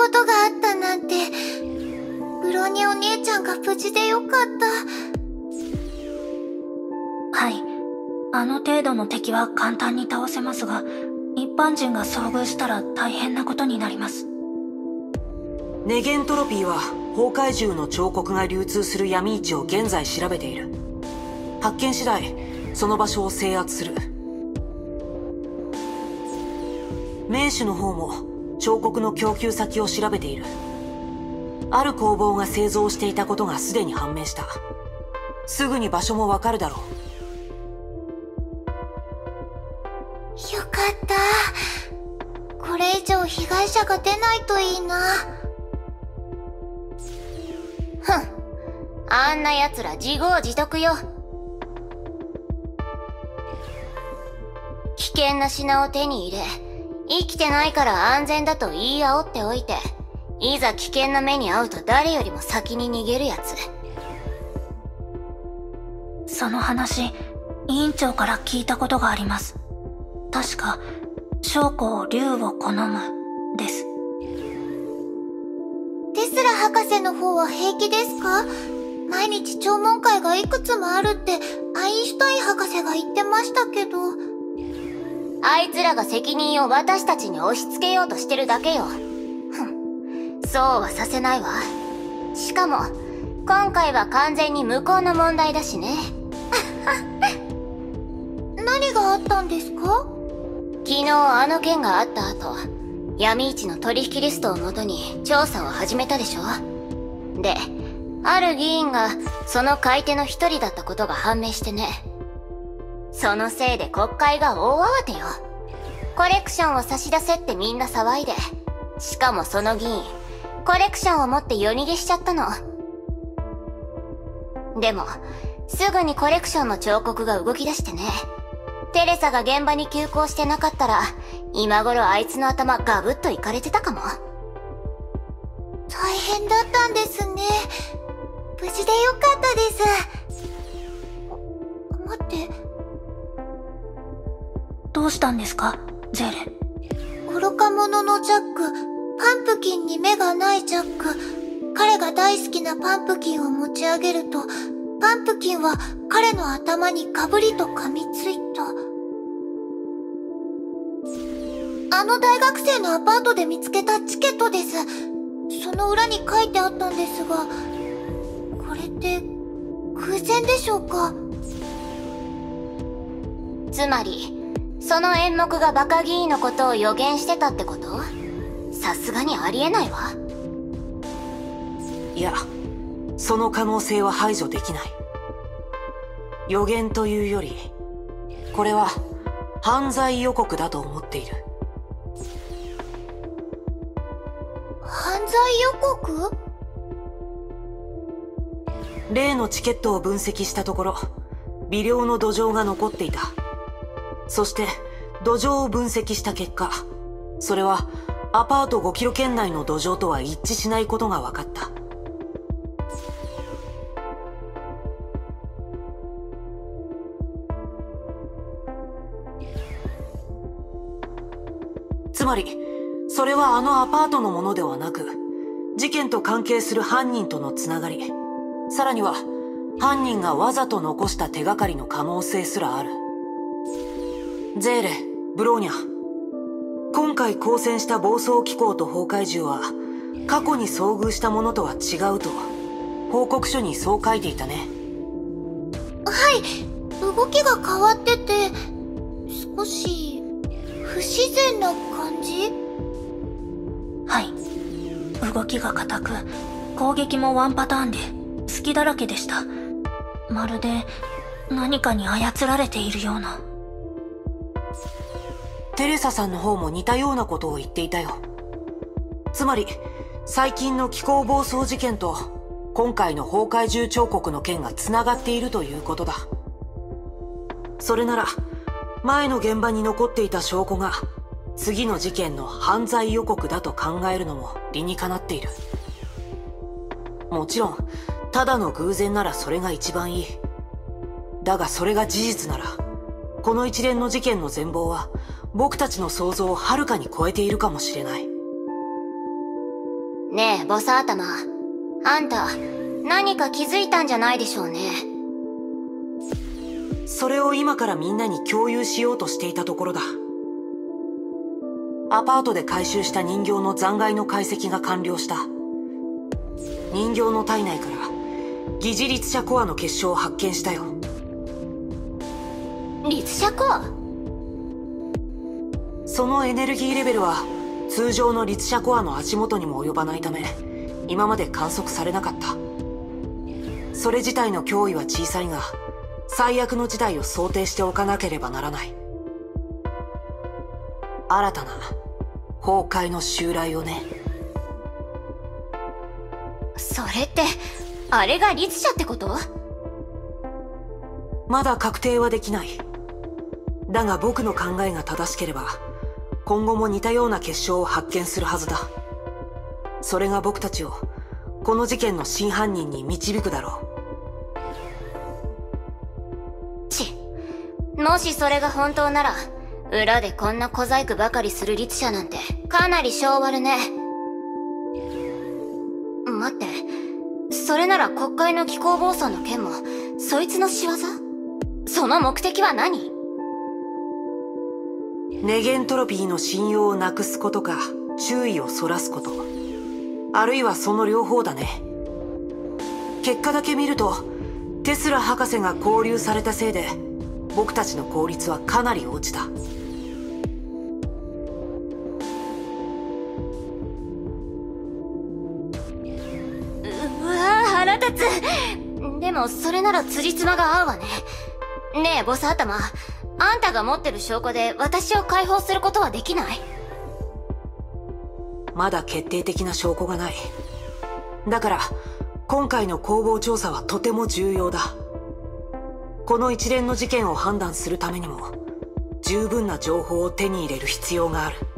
ことがあったなんて。ブロニーお姉ちゃんが無事でよかった。 はい。あの程度の敵は簡単に倒せますが、一般人が遭遇したら大変なことになります。 ネゲントロピーは崩壊獣の彫刻が流通する闇市を現在調べている。発見次第その場所を制圧する。名手の方も彫刻の供給先を調べている。ある工房が製造していたことがすでに判明した。すぐに場所もわかるだろう。 よかった。これ以上被害者が出ないといいな。 ふん。あんな奴ら自業自得よ。危険な品を手に入れ、生きてないから安全だと言い煽っておいて、いざ危険な目に遭うと誰よりも先に逃げるやつ。 その話、委員長から聞いたことがあります。確か、将校竜を好む、です。 テスラ博士の方は平気ですか？毎日聴聞会がいくつもあるってアインシュタイン博士が言ってましたけど。 あいつらが責任を私たちに押し付けようとしてるだけよ。ふん。そうはさせないわ。しかも、今回は完全に向こうの問題だしね。 何があったんですか？ 昨日あの件があった後、闇市の取引リストをもとに調査を始めたでしょ？で、ある議員がその買い手の一人だったことが判明してね。そのせいで国会が大慌てよ。コレクションを差し出せってみんな騒いで。しかもその議員、コレクションを持って夜逃げしちゃったの。でも、すぐにコレクションの彫刻が動き出してね。テレサが現場に急行してなかったら、今頃あいつの頭ガブッといかれてたかも。 大変だったんですね。無事でよかったです。待って。 どうしたんですか、ゼーレ。 愚か者のジャック、パンプキンに目がないジャック。彼が大好きなパンプキンを持ち上げると、パンプキンは彼の頭にガブリと噛みついた。あの大学生のアパートで見つけたチケットです。その裏に書いてあったんですが、これって偶然でしょうか？ つまり、その演目がバカ議員のことを予言してたってこと？さすがにありえないわ。 いや、その可能性は排除できない。予言というより、これは犯罪予告だと思っている。 犯罪予告？ 例のチケットを分析したところ、微量の土壌が残っていた。そして、土壌を分析した結果、それはアパート5キロ圏内の土壌とは一致しないことが分かった。つまり、それはあのアパートのものではなく、事件と関係する犯人とのつながり、さらには犯人がわざと残した手がかりの可能性すらある。ゼーレ、ブローニャ、今回交戦した暴走機構と崩壊獣は過去に遭遇したものとは違うと報告書にそう書いていたね。 はい、動きが変わってて少し不自然な感じ？ はい。動きが硬く、攻撃もワンパターンで隙だらけでした。まるで何かに操られているような。 テレサさんの方も似たようなことを言っていたよ。つまり、最近の気候暴走事件と今回の崩壊獣彫刻の件が繋がっているということだ。それなら、前の現場に残っていた証拠が次の事件の犯罪予告だと考えるのも理にかなっている。もちろん、ただの偶然ならそれが一番いい。だがそれが事実なら、この一連の事件の全貌は僕たちの想像をはるかに超えているかもしれない。 ねえ、ボサ頭。あんた、何か気づいたんじゃないでしょうね。 それを今からみんなに共有しようとしていたところだ。アパートで回収した人形の残骸の解析が完了した。人形の体内から疑似律者コアの結晶を発見したよ。 律者コア？ そのエネルギーレベルは通常の律者コアの足元にも及ばないため、今まで観測されなかった。それ自体の脅威は小さいが、最悪の事態を想定しておかなければならない。新たな崩壊の襲来をね。 それって、あれが律者ってこと？ まだ確定はできない。だが僕の考えが正しければ、今後も似たような結晶を発見するはずだ。それが僕たちをこの事件の真犯人に導くだろう。もしそれが本当なら、裏でこんな小細工ばかりする律者なんてかなり性悪ね。待って、それなら国会の気候暴走の件もそいつの仕業？その目的は何？ ネゲントロピーの信用をなくすことか、注意をそらすこと、あるいはその両方だね。結果だけ見ると、テスラ博士が勾留されたせいで僕たちの効率はかなり落ちた。 腹立つ。でもそれなら辻褄が合うわね。ねえボス頭、あんたが持ってる証拠で私を解放することはできない？ まだ決定的な証拠がない。だから今回の工房調査はとても重要だ。この一連の事件を判断するためにも十分な情報を手に入れる必要がある。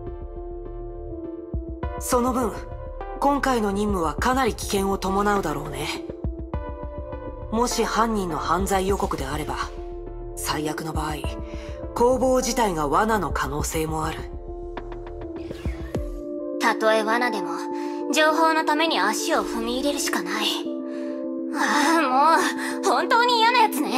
その分今回の任務はかなり危険を伴うだろうね。もし犯人の犯罪予告であれば、最悪の場合、工房自体が罠の可能性もある。 たとえ罠でも、情報のために足を踏み入れるしかない。ああ、もう、本当に嫌なやつね。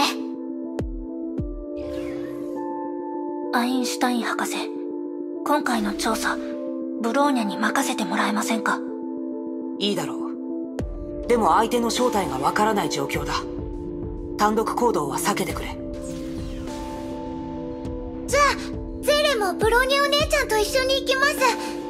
アインシュタイン博士、今回の調査、ブローニャに任せてもらえませんか？ いいだろう。でも相手の正体がわからない状況だ。単独行動は避けてくれ。 じゃあ、ゼーレもブローニャお姉ちゃんと一緒に行きます。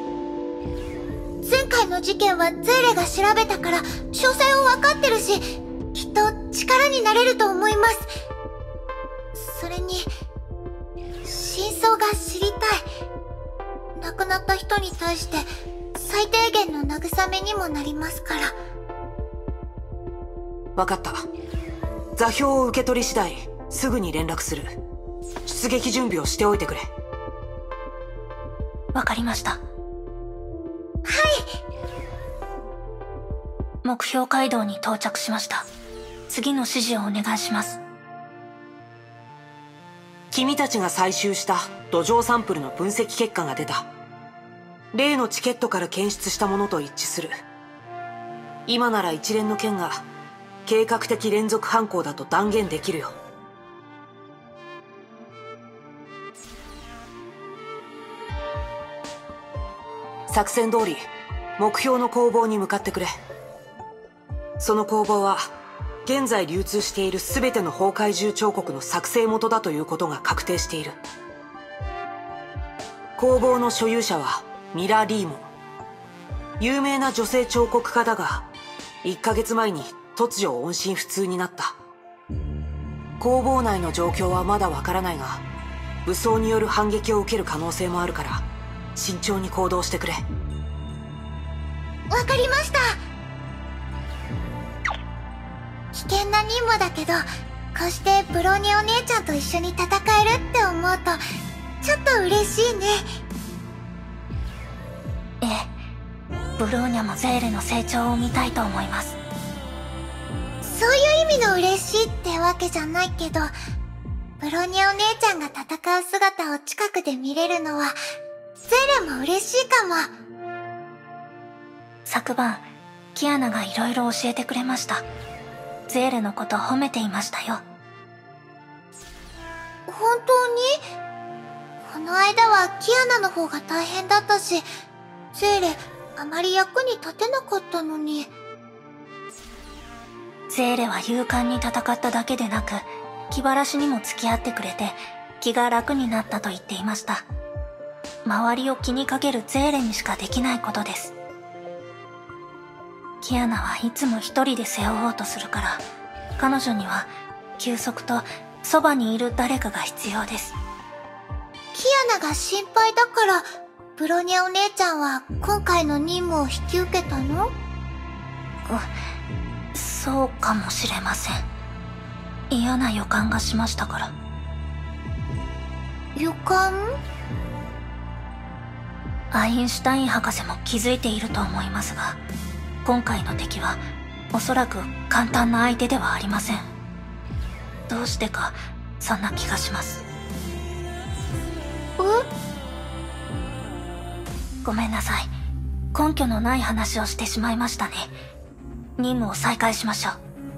前回の事件はゼーレが調べたから詳細を分かってるし、きっと力になれると思います。それに、真相が知りたい。亡くなった人に対して最低限の慰めにもなりますから。 わかった。座標を受け取り次第すぐに連絡する。出撃準備をしておいてくれ。 わかりました。 はい。 目標街道に到着しました。次の指示をお願いします。 君たちが採集した土壌サンプルの分析結果が出た。例のチケットから検出したものと一致する。今なら一連の件が計画的連続犯行だと断言できるよ。作戦通り目標の工房に向かってくれ。その工房は現在流通している全ての崩壊獣彫刻の作成元だということが確定している。工房の所有者はミラ・リーモン。有名な女性彫刻家だが、1ヶ月前に突如音信不通になった。工房内の状況はまだわからないが、武装による反撃を受ける可能性もあるから慎重に行動してくれ。 わかりました。危険な任務だけど、こうしてブローニャお姉ちゃんと一緒に戦えるって思うとちょっと嬉しいね。 ええ、ブローニャもゼーレの成長を見たいと思います。 そういう意味の嬉しいってわけじゃないけど、ブローニャお姉ちゃんが戦う姿を近くで見れるのはゼーレも嬉しいかも。 昨晩、キアナがいろいろ教えてくれました。ゼーレのこと褒めていましたよ。 本当に？この間はキアナの方が大変だったし、ゼーレ、あまり役に立てなかったのに。 ゼーレは勇敢に戦っただけでなく、気晴らしにも付き合ってくれて、気が楽になったと言っていました。周りを気にかけるゼーレにしかできないことです。キアナはいつも一人で背負おうとするから、彼女には休息とそばにいる誰かが必要です。 キアナが心配だから、ブロニャお姉ちゃんは今回の任務を引き受けたの？ そうかもしれません。嫌な予感がしましたから。 予感？ アインシュタイン博士も気づいていると思いますが、今回の敵はおそらく簡単な相手ではありません。どうしてかそんな気がします。ごめんなさい。根拠のない話をしてしまいましたね。任務を再開しましょう。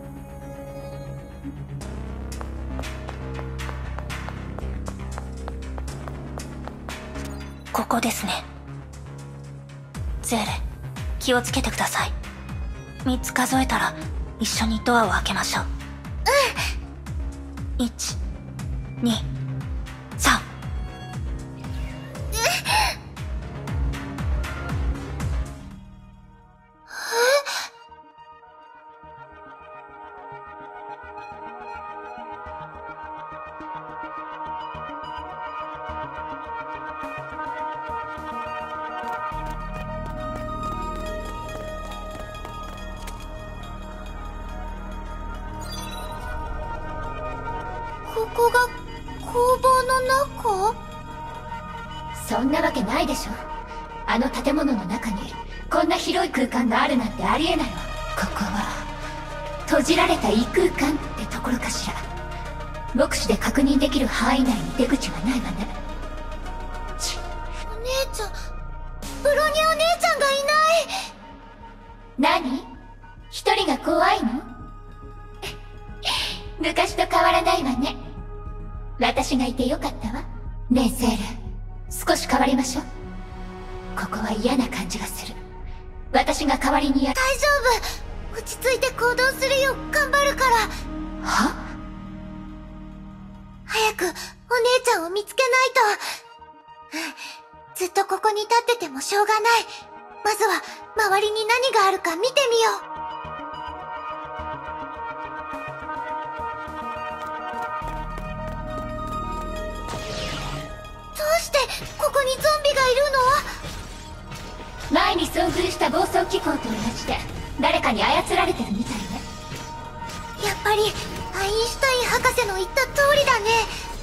ここですね。ゼーレ、気をつけてください。3つ数えたら一緒にドアを開けましょう。1、2、3。 ここが工房の中？ そんなわけないでしょ。あの建物の中にこんな広い空間があるなんてありえないわ。ここは閉じられた異空間ってところかしら。目視で確認できる範囲内に出口はないわね。 お姉ちゃん、ブロニャお姉ちゃんがいない。 何？一人が怖いの？昔と変わらないわね。私がいてよかったわ。ねえセール、少し変わりましょう。ここは嫌な感じがする。私が代わりに大丈夫。落ち着いて行動するよ。頑張るから。 は？ 早くお姉ちゃんを見つけないと。ずっとここに立っててもしょうがない。まずは周りに何があるか見てみよう。どうしてここにゾンビがいるの？ 前に遭遇した暴走機構と同じで誰かに操られてるみたいね。 やっぱりアインシュタイン博士の言った通りだね。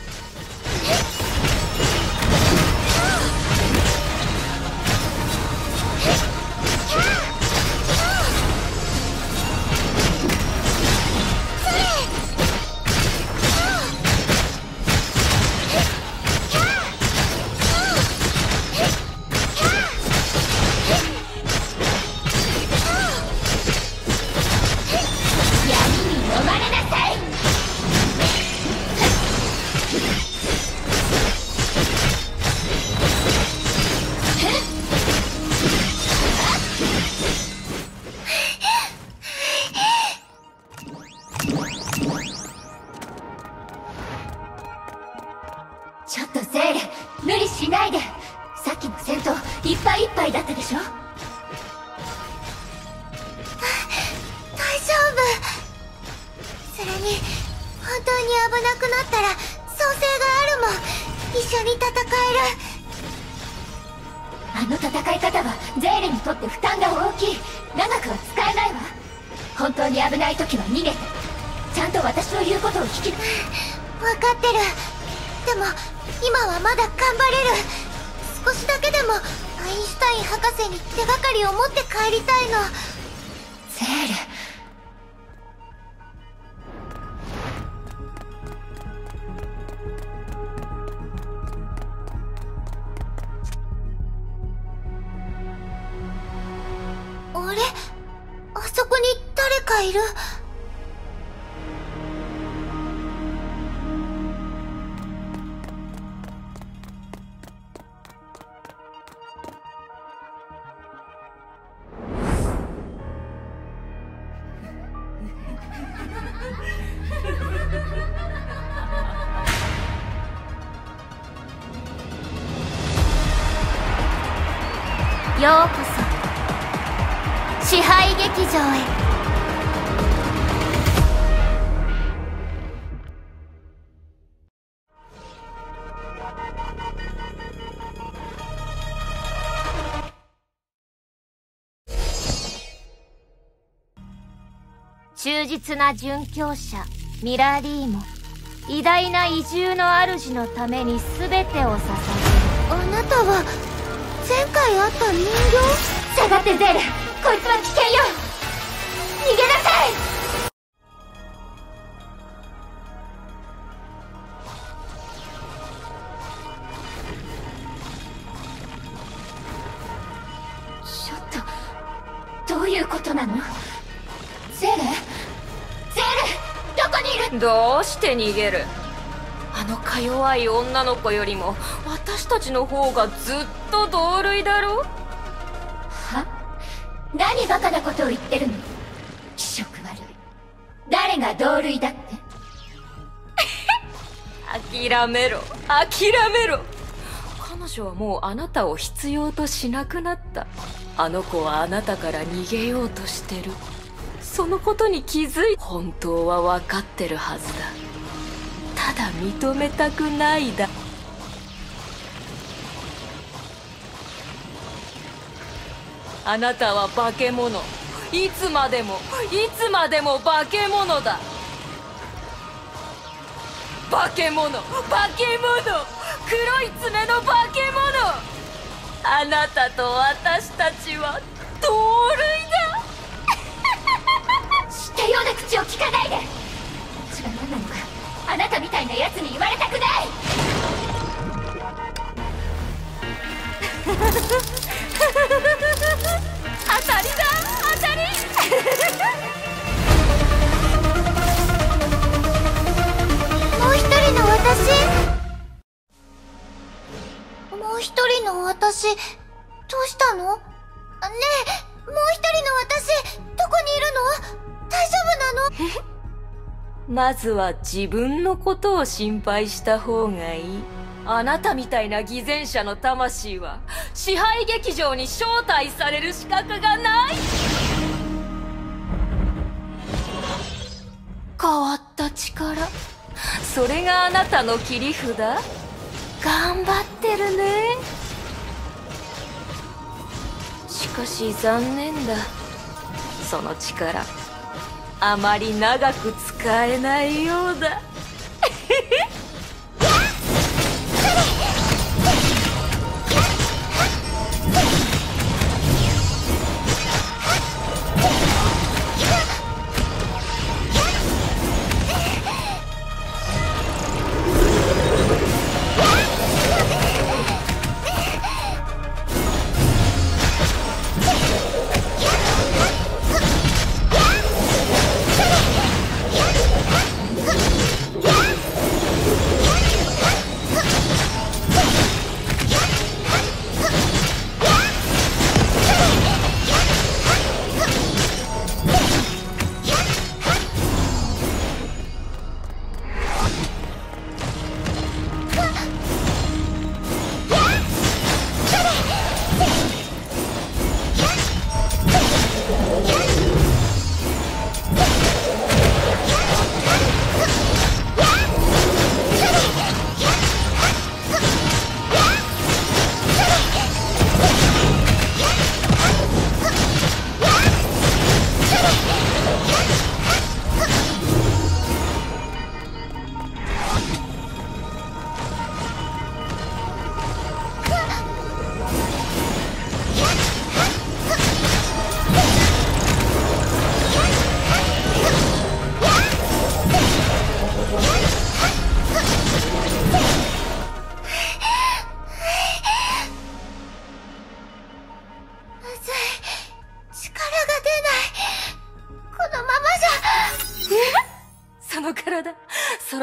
ちょっとセール、無理しないで。さっきの戦闘いっぱいいっぱいだったでしょ。 大丈夫。それに本当に危なくなったら創生があるもん。一緒に戦える。 あの戦い方はゼーレにとって負担が大きい。長くは使えないわ。本当に危ない時は逃げて、ちゃんと私の言うことを聞き。 分かってる。でも今はまだ頑張れる。少しだけでもアインシュタイン博士に手がかりを持って帰りたいの。 セール、 おいる。 ようこそ支配劇場へ。忠実な殉教者ミラリーモ、偉大な移住の主のために全てを捧げる。 あなたは前回会った人形？ 下がってゼール、こいつは危険よ。逃げなさい。ちょっとどういうことなの？ゼール、ゼール、どこにいる？ どうして逃げる？あのか弱い女の子よりも私たちの方がずっと同類だろ。 は？何バカなことを言ってるの？気色悪い。誰が同類だって？ 諦めろ、諦めろ。彼女はもうあなたを必要としなくなった。あの子はあなたから逃げようとしてる。そのことに気づい、本当は分かってるはずだ。ただ認めたくないだ。あなたは化け物。いつまでもいつまでも化け物だ。化け物、化け物、黒い爪の化け物。あなたと私たちは同類だ。 知ったような口を聞かないで。私が何なのかあなたみたいなやつに言われたくない。 当たりだ、当たり。 もう一人の私、もう一人の私、どうしたの？ねえ、もう一人の私、どこにいるの？大丈夫なの？ まずは自分のことを心配した方がいい。あなたみたいな偽善者の魂は支配劇場に招待される資格がない。変わった力、それがあなたの切り札。頑張ってるね。しかし残念だ。その力あまり長く使えないようだ。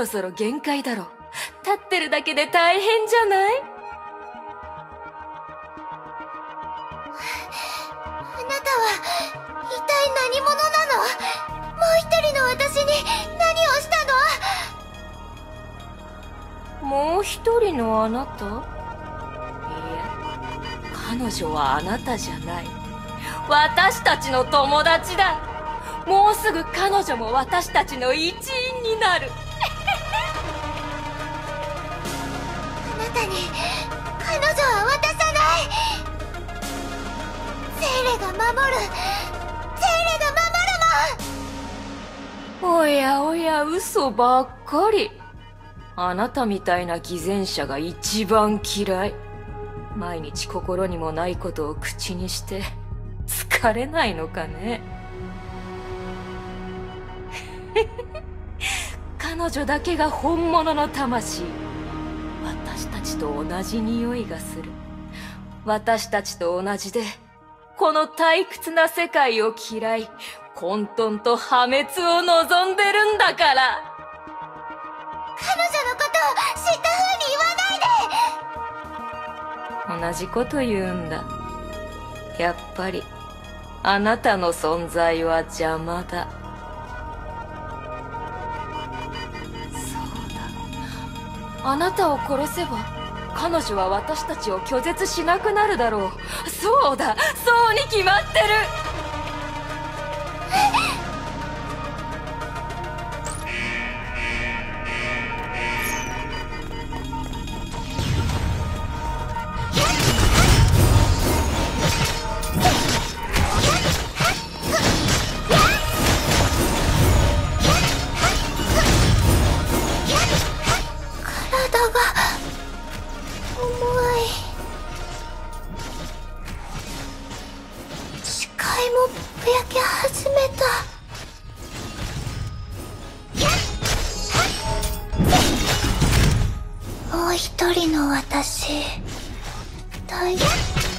そろ限界だろ。立ってるだけで大変じゃない？ あなたは一体何者なの？もう一人の私に何をしたの？ もう一人のあなた？いいえ、彼女はあなたじゃない。私たちの友達だ。もうすぐ彼女も私たちの一員になる。 あなたに彼女は渡さない。セイレが守る。セイレが守るもん。 おやおや、嘘ばっかり。あなたみたいな偽善者が一番嫌い。毎日心にもないことを口にして疲れないのかね。彼女だけが本物の魂。私たちと同じ匂いがする。私たちと同じでこの退屈な世界を嫌い、混沌と破滅を望んでるんだから。 彼女のことを知った風に言わないで。 同じこと言うんだ。やっぱりあなたの存在は邪魔だ。そうだ、あなたを殺せば彼女は私たちを拒絶しなくなるだろう。そうだ、そうに決まってる。 もう一人の私、大丈夫？